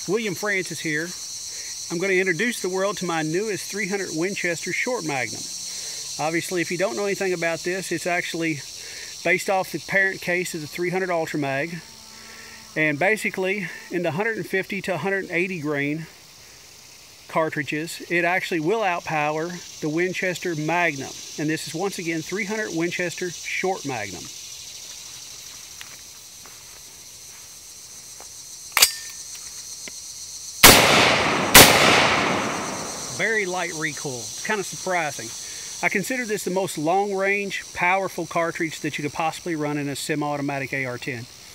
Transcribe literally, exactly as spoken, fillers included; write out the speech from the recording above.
William Francis here. I'm going to introduce the world to my newest three hundred Winchester short magnum. Obviously, if you don't know anything about this, it's actually based off the parent case of the three hundred Ultra Mag. And basically, in the one fifty to one eighty grain cartridges, it actually will outpower the Winchester Magnum. And this is once again three hundred Winchester short magnum. Very light recoil. It's kind of surprising. I consider this the most long-range, powerful cartridge that you could possibly run in a semi-automatic A R ten.